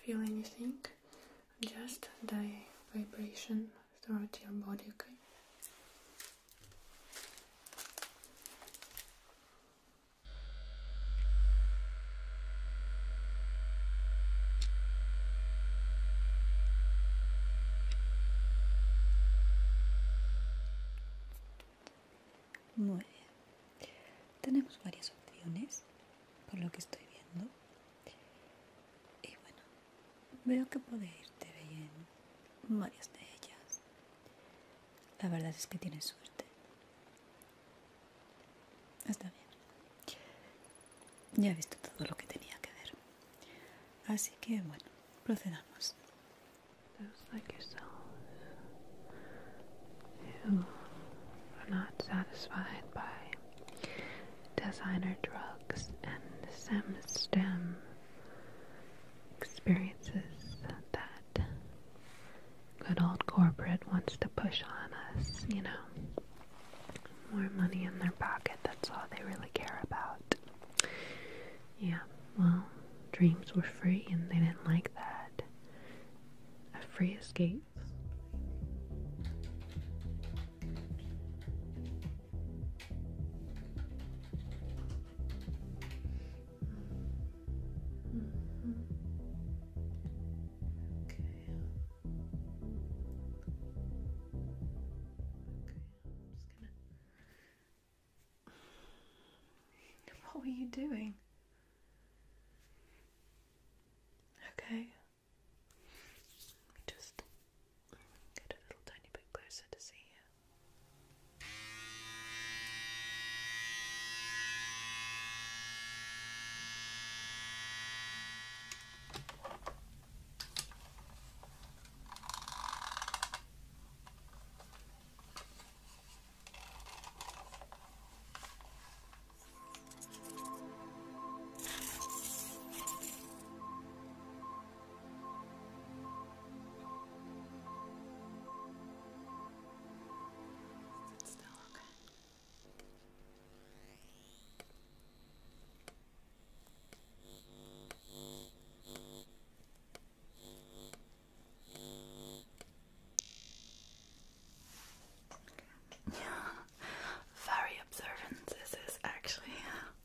feel anything, just the vibration throughout your body, okay? Muy bien. Tenemos varias opciones, por lo que estoy viendo. Y bueno, veo que puede irte bien varias de ellas. La verdad es que tienes suerte. Está bien. Ya he visto todo lo que tenía que ver. Así que bueno, procedamos. Those like yourself who are not satisfied by designer drugs and STEM experiences that good old corporate wants to push on us, you know. More money in their pocket, that's all they really care about. Yeah, well, dreams were free and they didn't like that. A free escape. What were you doing? Okay. Let me just get a little tiny bit closer to see you. Very observant, this is actually.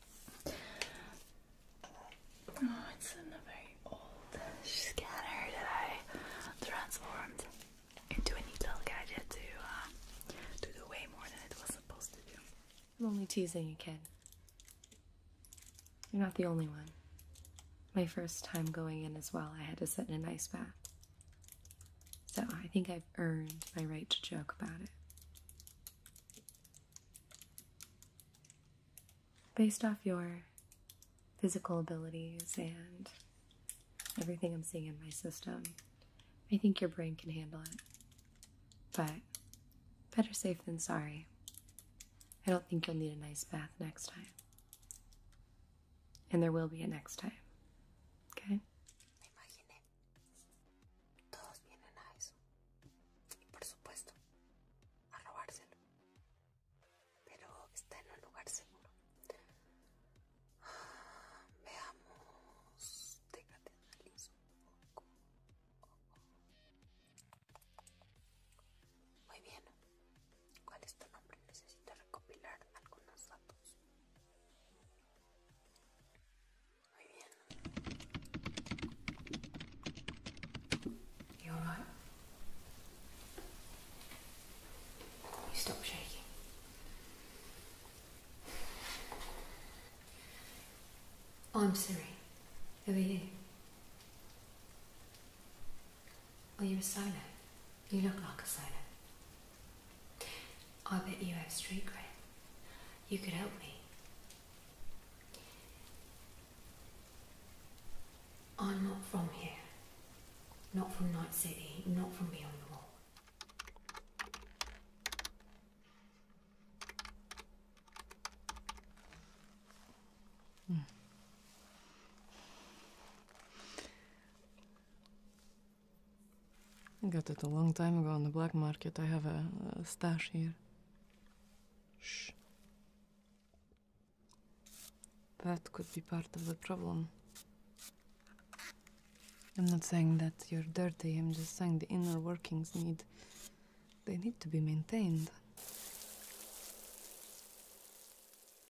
Oh, it's in a very old scanner that I transformed into a neat little gadget to do way more than it was supposed to do. I'm only teasing you, kid. You're not the only one. My first time going in as well, I had to sit in an ice bath. So I think I've earned my right to joke about it. Based off your physical abilities and everything I'm seeing in my system, I think your brain can handle it. But better safe than sorry. I don't think you'll need a nice bath next time. And there will be a next time. Okay? Me imaginé. Todos vienen a eso. Y por supuesto, a robárselo. Pero está en un lugar seguro. Veamos. Déjate analizo un poco. Muy bien. ¿Cuál es tu nombre? Necesito recopilar algunos datos. Muy bien. You alright? You stop shaking. I'm Siri. Who are you? Oh, you're a solo. You look like a solo. I bet you have street cred. You could help me. I'm not from here. Not from Night City. Not from beyond the wall. I got it a long time ago on the black market. I have a stash here. Shh. That could be part of the problem. I'm not saying that you're dirty, I'm just saying the inner workings need to be maintained.